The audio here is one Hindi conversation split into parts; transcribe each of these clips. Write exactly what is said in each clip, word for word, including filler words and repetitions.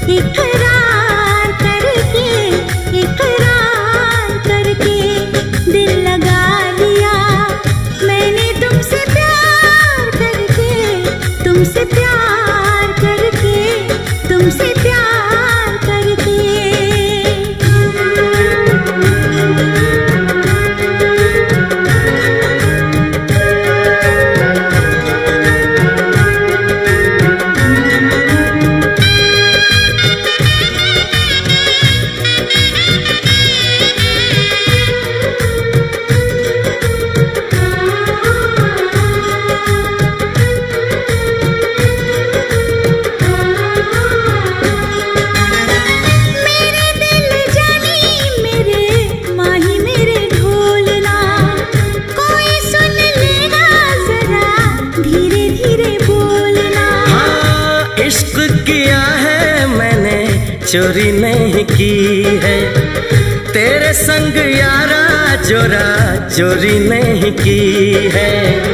इकरार करके, इकरार करके दिल लगा लिया मैंने तुमसे प्यार करके, तुमसे प्यार करके, तुमसे प्यार करके। चोरी नहीं की है तेरे संग यारा, चोरा चोरी नहीं की है।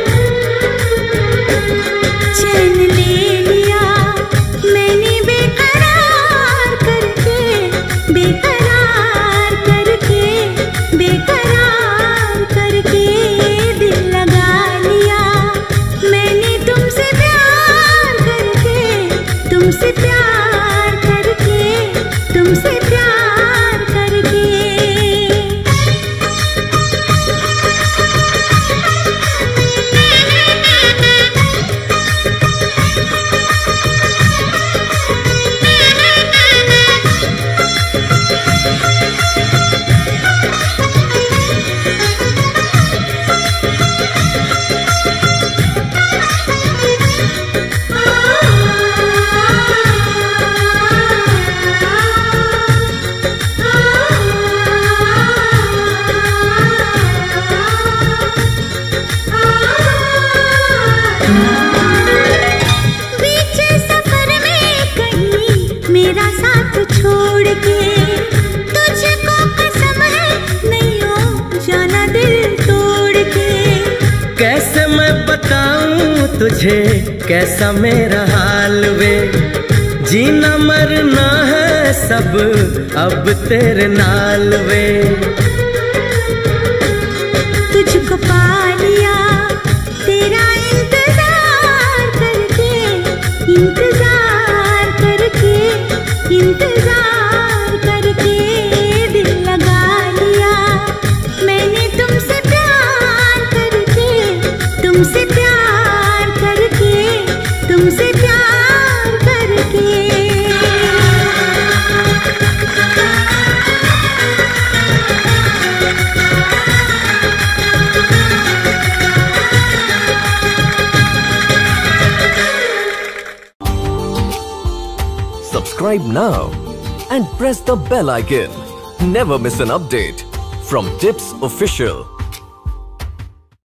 चैन ले लिया मैंने बेकरार करके, बेकरार करके, बेकरार करके दिल लगा लिया मैंने तुमसे प्यार करके, तुमसे प्यार करके, तुमसे प्यार करके। मेरा साथ छोड़ के तुझको कसम है नहीं हो जाना दिल तोड़ के। कैसे मैं बताऊं तुझे कैसा मेरा हाल वे, जीना मरना है सब अब तेरे नाल वे। तुझको पा लिया तेरा इंतजार करके, इंतजार करके, इंतजार करके दिल लगा लिया मैंने तुमसे प्यार करके, तुमसे प्यार करके, तुमसे प्यार करके। Subscribe now and press the bell icon. Never miss an update from Tips Official.